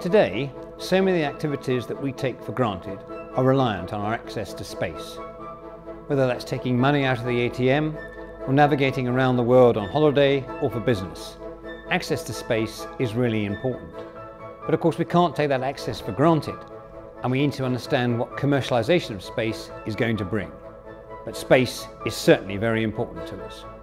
Today, so many activities that we take for granted are reliant on our access to space. Whether that's taking money out of the ATM, or navigating around the world on holiday or for business, access to space is really important. But of course we can't take that access for granted, and we need to understand what commercialization of space is going to bring. But space is certainly very important to us.